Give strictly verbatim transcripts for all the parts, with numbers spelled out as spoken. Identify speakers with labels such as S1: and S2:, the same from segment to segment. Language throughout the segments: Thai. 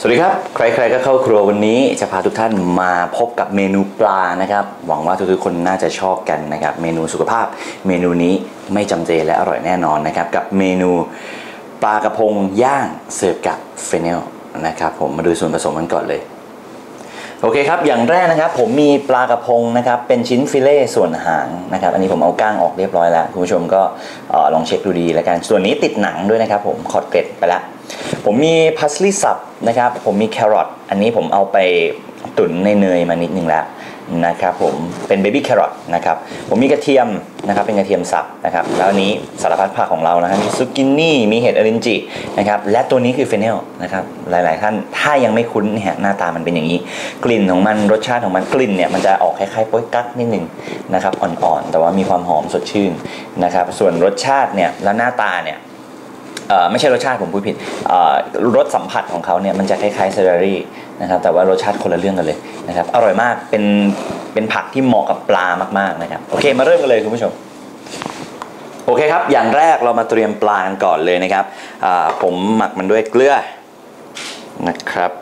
S1: สวัสดีครับใครๆก็เข้าครัววันนี้จะพาทุกท่านมาพบกับเมนูปลานะครับหวังว่าทุกๆคนน่าจะชอบกันนะครับเมนูสุขภาพเมนูนี้ไม่จำเจและอร่อยแน่นอนนะครับกับเมนูปลากระพงย่างเสิร์ฟกับเฟนเนลนะครับผมมาดูส่วนผสมกันก่อนเลยโอเคครับอย่างแรกนะครับผมมีปลากระพงนะครับเป็นชิ้นฟิเล่ส่วนหางนะครับอันนี้ผมเอาก้างออกเรียบร้อยแล้วคุณผู้ชมก็ลองเช็คดูดีแล้วกันส่วนนี้ติดหนังด้วยนะครับผมขอดเกล็ดไปแล้วผมมีพาสลีย์สับนะครับผมมีแครอทอันนี้ผมเอาไปตุ๋นในเนยมานิดนึงแล้วนะครับผมเป็นเบบี้แครอทนะครับผมมีกระเทียมนะครับเป็นกระเทียมสับนะครับแล้วอันนี้สารพัดผักของเรานะฮะมีซุกินี่มีเห็ดอรินจินะครับและตัวนี้คือเฟนเนลนะครับหลายๆท่านถ้ายังไม่คุ้นเนี่ยหน้าตามันเป็นอย่างนี้กลิ่นของมันรสชาติของมันกลิ่นเนี่ยมันจะออกคล้ายๆโป๊ยกั๊กนิดนึงนะครับอ่อนๆแต่ว่ามีความหอมสดชื่นนะครับส่วนรสชาติเนี่ยและหน้าตาเนี่ยไม่ใช่รสชาติผมพูดผิดรสสัมผัสของเขาเนี่ยมันจะคล้ายๆเซอร์รี่นะครับแต่ว่ารสชาติคนละเรื่องกันเลยนะครับอร่อยมากเป็นเป็นผักที่เหมาะกับปลามากๆนะครับโอเคมาเริ่มกันเลยคุณผู้ชมโอเคครับอย่างแรกเรามาเตรียมปลากันก่อนเลยนะครับผมหมักมันด้วยเกลือนะครับ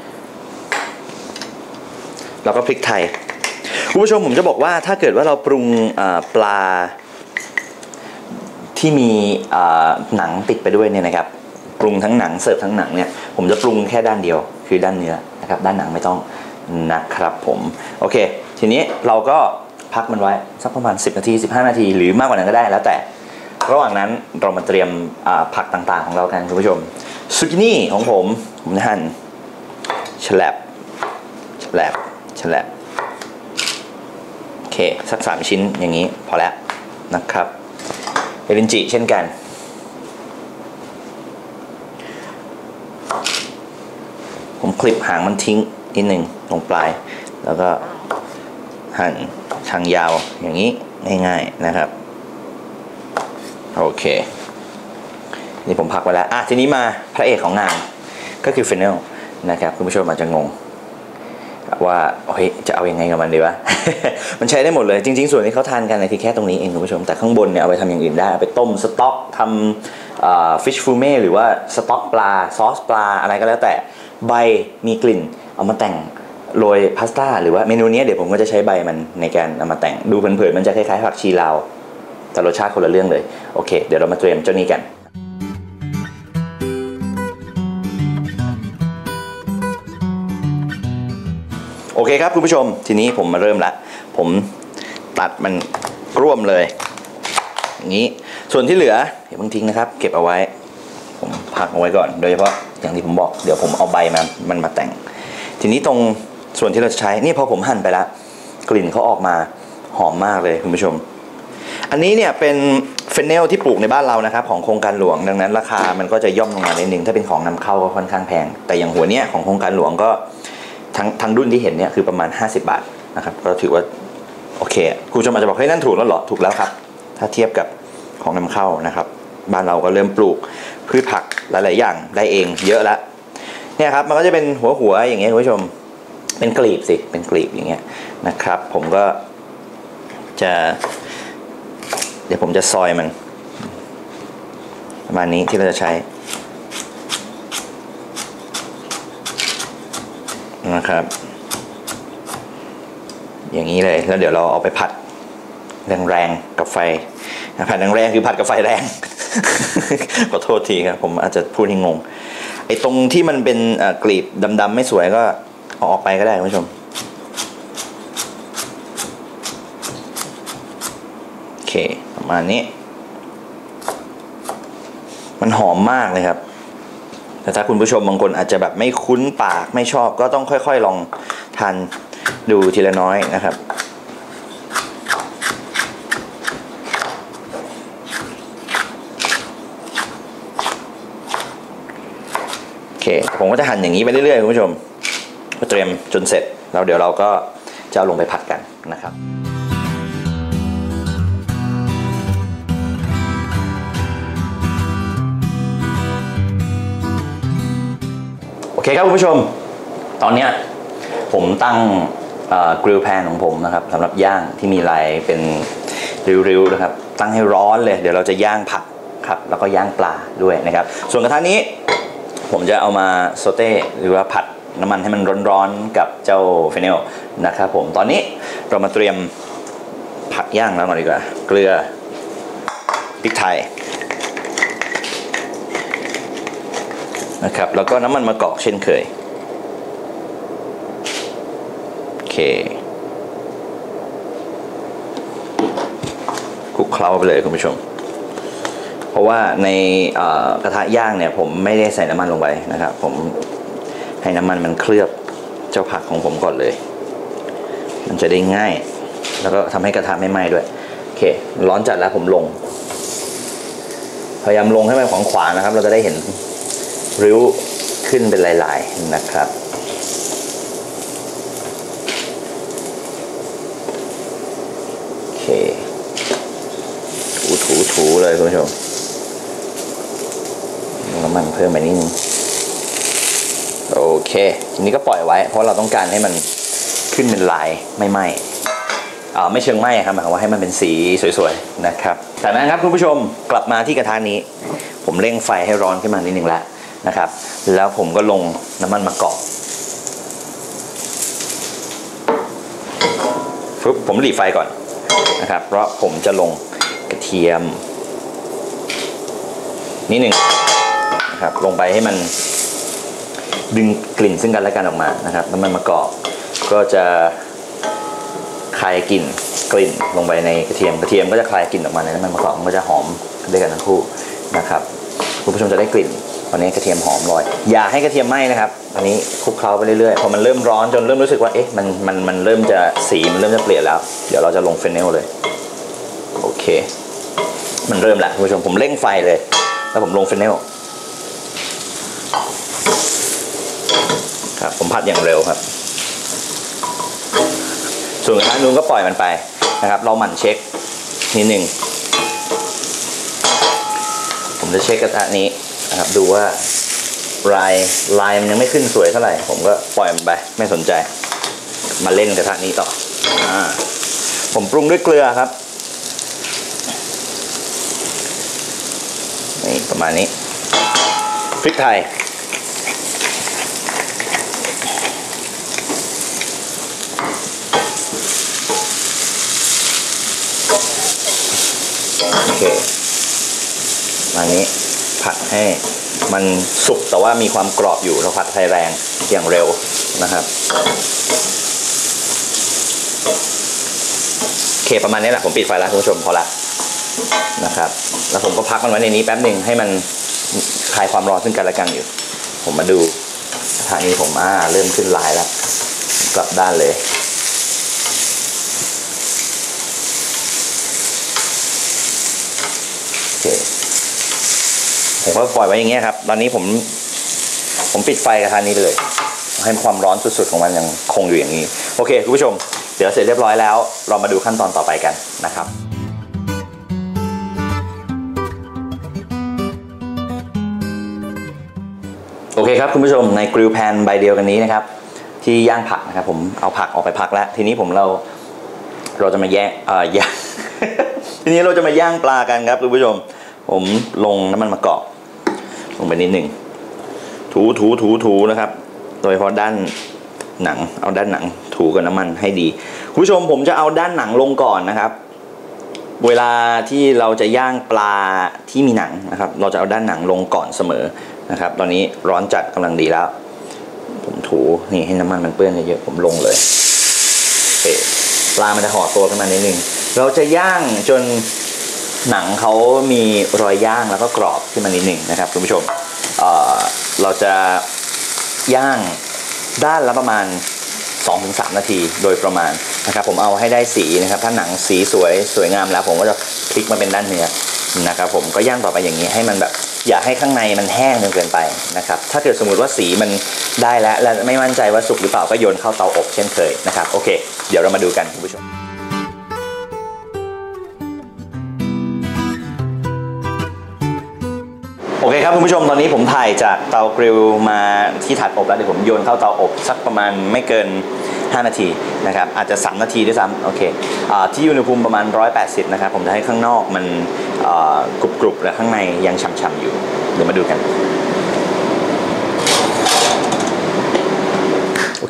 S1: แล้วก็พริกไทยคุณผู้ชมผมจะบอกว่าถ้าเกิดว่าเราปรุงปลาที่มีหนังติดไปด้วยเนี่ยนะครับปรุงทั้งหนังเสิร์ฟทั้งหนังเนี่ยผมจะปรุงแค่ด้านเดียวคือด้านเนื้อนะครับด้านหนังไม่ต้องนะครับผมโอเคทีนี้เราก็พักมันไว้สักประมาณสิบนาทีสิบห้านาทีหรือมากกว่านั้นก็ได้แล้วแต่ระหว่างนั้นเรามาเตรียมผักต่างๆของเรากันคุณผู้ชมซุกินี่ของผมผมจะหั่นฉลับฉลับฉลับโอเคสักสามชิ้นอย่างนี้พอแล้วนะครับเอรินจิเช่นกันผมคลิปหางมันทิ้งนิดหนึ่งตรงปลายแล้วก็หั่นทางยาวอย่างนี้ง่ายๆนะครับโอเคนี่ผมพักไว้แล้วอ่ะทีนี้มาพระเอกของงานก็คือเฟนเนลนะครับคุณผู้ชมอาจจะงงว่าเฮ้ยจะเอายังไงกับมันดีวะ มันใช้ได้หมดเลยจริงๆส่วนที่เขาทานกันคือแค่ตรงนี้เองคุณผู้ชมแต่ข้างบนเนี่ยเอาไปทำอย่างอื่นได้เอาไปต้มสต๊อกทำฟิชฟูเม่หรือว่าสต๊อกปลาซอสปลาอะไรก็แล้วแต่ใบมีกลิ่นเอามาแต่งโรยพาสต้าหรือว่าเมนูนี้เดี๋ยวผมก็จะใช้ใบมันในการเอามาแต่งดูเผินๆมันจะคล้ายๆผักชีลาวแต่รสชาติคนละเรื่องเลยโอเคเดี๋ยวเรามาเตรียมเจ้านี้กันโอเคครับคุณผู้ชมทีนี้ผมมาเริ่มละผมตัดมันกร่วมเลยอย่างนี้ส่วนที่เหลืออย่าเพิ่งทิ้งนะครับเก็บเอาไว้ผมพักเอาไว้ก่อนโดยเฉพาะอย่างที่ผมบอกเดี๋ยวผมเอาใบมันมันมาแต่งทีนี้ตรงส่วนที่เราจะใช้นี่พอผมหั่นไปแล้วกลิ่นเขาออกมาหอมมากเลยคุณผู้ชมอันนี้เนี่ยเป็นเฟนเนลที่ปลูกในบ้านเรานะครับของโครงการหลวงดังนั้นราคามันก็จะย่อมลงมานิดนึงถ้าเป็นของนำเข้าก็ค่อนข้างแพงแต่อย่างหัวเนี้ยของโครงการหลวงก็ทั้งทั้งรุ่นที่เห็นเนี่ยคือประมาณห้าสิบบาทนะครับก็ถือว่าโอเคคุณผู้ชมอาจจะบอกเฮ้ยนั่นถูกแล้วเหรอถูกแล้วครับถ้าเทียบกับของนำเข้านะครับบ้านเราก็เริ่มปลูกพืชผักหลายๆอย่างได้เองเยอะแล้วเนี่ยครับมันก็จะเป็นหัวหัวอย่างเงี้ยคุณผู้ชมเป็นกลีบสิเป็นกลีบอย่างเงี้ยนะครับผมก็จะเดี๋ยวผมจะซอยมันประมาณนี้ที่เราจะใช้นะครับอย่างนี้เลยแล้วเดี๋ยวเราเอาไปผัดแรงๆกับไฟผัดแรงๆคือผัดกับไฟแรง ขอโทษทีครับผมอาจจะพูดให้งงไอ้ตรงที่มันเป็นกลีบดำๆไม่สวยก็เอาออกไปก็ได้คุณผู้ชมโอเคประมาณนี้มันหอมมากเลยครับแต่ถ้าคุณผู้ชมบางคนอาจจะแบบไม่คุ้นปากไม่ชอบก็ต้องค่อยๆลองทานดูทีละน้อยนะครับโอเคผมก็จะหั่นอย่างนี้ไปเรื่อยๆคุณผู้ชมเตรียมจนเสร็จแล้วเดี๋ยวเราก็จะเอาลงไปผัดกันนะครับโอเคครับคุณผู้ชมตอนนี้ผมตั้งกริลแพนของผมนะครับสำหรับย่างที่มีลายเป็นริ้วๆนะครับตั้งให้ร้อนเลยเดี๋ยวเราจะย่างผักครับแล้วก็ย่างปลาด้วยนะครับส่วนกระทะนี้ผผมจะเอามาโซเต้หรือว่าผัดน้ำมันให้มันร้อนๆกับเจ้าเฟเนลนะครับผมตอนนี้เรามาเตรียมผักย่างแล้วก่อนดีกว่าเกลือพริกไทยนะครับแล้วก็น้ำมันมะกอกเช่นเคยโอเคคลุกเคล้าไปเลยคุณผู้ชมเพราะว่าในกระทะย่างเนี่ยผมไม่ได้ใส่น้ำมันลงไปนะครับผมให้น้ำมันมันเคลือบเจ้าผักของผมก่อนเลยมันจะได้ง่ายแล้วก็ทำให้กระทะไม่ไหม้ด้วยโอเคร้อนจัดแล้วผมลงพยายามลงให้มันขวางๆนะครับเราจะได้เห็นริ้วขึ้นเป็นลายๆนะครับโอเคถูถูถูเลยคุณผู้ชมน้ำมันเพิ่มไปนิดนึงโอเคทีนี้ก็ปล่อยไว้เพราะเราต้องการให้มันขึ้นเป็นลายไม่ไหม้อ่าไม่เชิงไหม้ครับหมายความว่าให้มันเป็นสีสวยๆนะครับจากนั้นครับคุณผู้ชมกลับมาที่กระทะนี้ผมเร่งไฟให้ร้อนขึ้นมานิดนึงแล้วนะครับแล้วผมก็ลงน้ำมันมะกอกปุ๊บผมหลีไฟก่อนนะครับเพราะผมจะลงกระเทียมนิดหนึ่งนะครับลงไปให้มันดึงกลิ่นซึ่งกันและกันออกมานะครับน้ำมันมะกอกก็จะคลายกลิ่นกลิ่นลงไปในกระเทียมกระเทียมก็จะคลายกลิ่นออกมาในน้ำมันมะกอกมันก็จะหอมด้วยกันทั้งคู่นะครับคุณผู้ชมจะได้กลิ่นตอนนี้กระเทียมหอมลอยอย่าให้กระเทียมไหม้นะครับอันนี้คลุกเคล้าไปเรื่อยๆพอมันเริ่มร้อนจนเริ่มรู้สึกว่าเอ๊ะมันมันมันเริ่มจะสีมันเริ่มจะเปลี่ยนแล้วเดี๋ยวเราจะลงเฟนเนลเลยโอเคมันเริ่มแล้วคุณผู้ชมผมเร่งไฟเลยแล้วผมลงเฟนเนลครับผมผัดอย่างเร็วครับส่วนกระทะนู้นก็ปล่อยมันไปนะครับเราหมั่นเช็คนิดหนึ่งผมจะเช็คกระทะนี้นะครับดูว่าลายลายมันยังไม่ขึ้นสวยเท่าไหร่ผมก็ปล่อยมันไปไม่สนใจมาเล่นกระทะนี้ต่ออ่าผมปรุงด้วยเกลือครับนี่ประมาณนี้พริกไทยโอเคอันนี้ผัดให้มันสุกแต่ว่ามีความกรอบอยู่เราผัดไฟแรงอย่างเร็วนะครับโอเคประมาณนี้แหละผมปิดไฟแล้วคุณผู้ชมพอละนะครับแล้วผมก็พักมันไว้ในนี้แป๊บหนึ่งให้มันคลายความร้อนซึ่งกันและกันอยู่ผมมาดูทางนี้ผมอ่าเริ่มขึ้นลายแล้วกลับด้านเลยผมก็ปล่อยไว้อย่างเงี้ยครับตอนนี้ผมผมปิดไฟกระทะนี้เลยให้ความร้อนสุดๆของมันยังคงอยู่อย่างนี้โอเคคุณผู้ชมเดี๋ยวเสร็จเรียบร้อยแล้วเรามาดูขั้นตอนต่อไปกันนะครับโอเคครับคุณผู้ชมในกริลแพนใบเดียวกันนี้นะครับที่ย่างผักนะครับผมเอาผักออกไปพักแล้วทีนี้ผมเราเราจะมาแยกเอ่อย่าง ทีนี้เราจะมาย่างปลากันครับคุณผู้ชมผมลงน้ำมันมะกอกลงไปนิดหนึ่งถูถูถูถูนะครับโดยเฉพาะด้านหนังเอาด้านหนังถูกับน้ำมันให้ดีคุณผู้ชมผมจะเอาด้านหนังลงก่อนนะครับเวลาที่เราจะย่างปลาที่มีหนังนะครับเราจะเอาด้านหนังลงก่อนเสมอนะครับตอนนี้ร้อนจัดกำลังดีแล้วผมถูนี่ให้น้ำมันมันเปื้อนเยอะๆผมลงเลยโอเคปลามันจะห่อตัวขึ้นมานิดนึงเราจะย่างจนหนังเขามีรอยย่างแล้วก็กรอบขึ้นมานิดหนึ่งนะครับคุณผู้ชม เอ่อ เราจะย่างด้านละประมาณ สองถึงสาม นาทีโดยประมาณนะครับผมเอาให้ได้สีนะครับถ้าหนังสีสวยสวยงามแล้วผมก็จะพลิกมาเป็นด้านเนื้อนะครับผมก็ย่างต่อไปอย่างนี้ให้มันแบบอย่าให้ข้างในมันแห้งจนเกินไปนะครับถ้าเกิดสมมติว่าสีมันได้แล้วและไม่มั่นใจว่าสุกหรือเปล่าก็โยนเข้าเตาอบเช่นเคยนะครับโอเคเดี๋ยวเรามาดูกันคุณผู้ชมโอเคครับคุณผู้ชมตอนนี้ผมถ่ายจากเตากริลมาที่ถาดอบแล้วเดี๋ยวผมโยนเข้าเตาอบสักประมาณไม่เกินห้านาทีนะครับอาจจะสามนาทีด้วยซ้ำโอเคที่อุณหภูมิประมาณหนึ่งร้อยแปดสิบนะครับผมจะให้ข้างนอกมันกรุบๆและข้างในยังฉ่ำๆอยู่เดี๋ยวมาดูกัน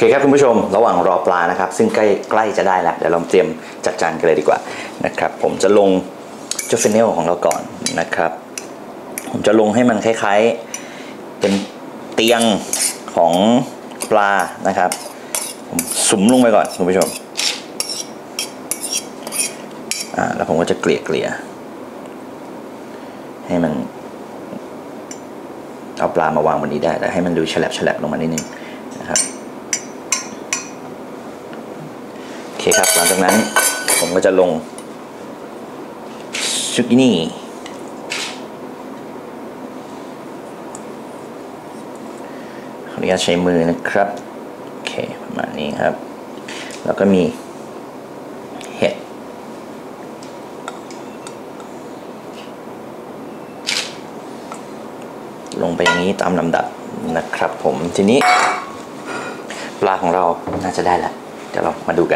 S1: เคครับคุณผู้ชมระหว่างรอปลานะครับซึ่งใกล้ใกล้จะได้แล้วเดี๋ยวเราเตรียมจัดจานกันเลยดีกว่านะครับผมจะลงเจ้าเฟนเนลของเราก่อนนะครับผมจะลงให้มันคล้ายๆเป็นเตียงของปลานะครับผมสุมลงไปก่อนคุณผู้ชมอ่าแล้วผมก็จะเกลี่ยเกลี่ยให้มันเอาปลามาวางบนนี้ได้แต่ให้มันดูฉลับฉลับลงมานิดนึงนะครับโอเคครับหลังจากนั้นผมก็จะลงซุกินี่ขออนุญาตใช้มือนะครับโอเคประมาณนี้ครับแล้วก็มีเห็ดลงไปอย่างนี้ตามลำดับนะครับผมทีนี้ปลาของเราน่าจะได้แล้วเดี๋ยวเรามาดูกัน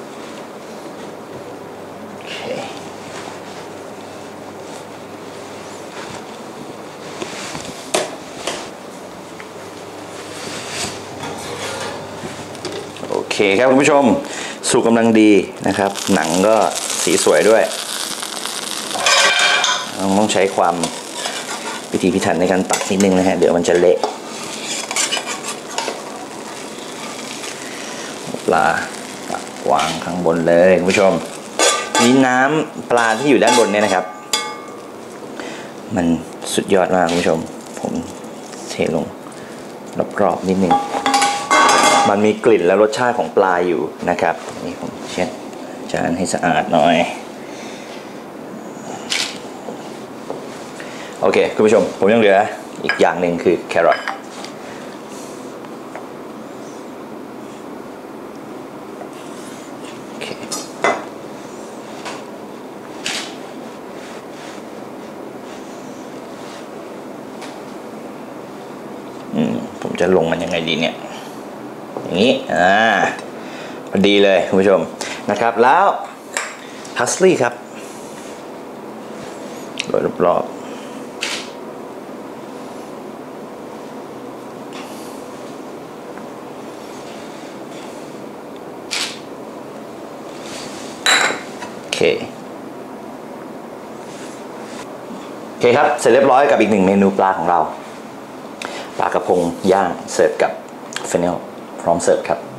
S1: โอเคโอเคครับคุณผู้ชมสุกกำลังดีนะครับหนังก็สีสวยด้วยต้องใช้ความพิถีพิถันในการตักนิดนึงนะฮะเดี๋ยวมันจะเละปลาตักวางข้างบนเลยคุณผู้ชมนี่น้ำปลาที่อยู่ด้านบนเนี่ยนะครับมันสุดยอดมากคุณผู้ชมผมเทลงรอบๆนิดนึงมันมีกลิ่นและรสชาติของปลาอยู่นะครับนี่ผมเช็ดจานให้สะอาดหน่อยโอเคคุณผู้ชมผมยังเหลืออีกอย่างหนึ่งคือแครอทโอเคอืมผมจะลงมันยังไงดีเนี่ยอย่างนี้อ่าพอดีเลยคุณผู้ชมนะครับแล้วพัสลีย์ครับโรยรอบโอเคโอเคครับเสร็จเรียบร้อยกับอีกหนึ่งเมนูปลาของเราปลากระพงย่างเสิร์ฟกับเฟนเนลพร้อมเสิร์ฟครับ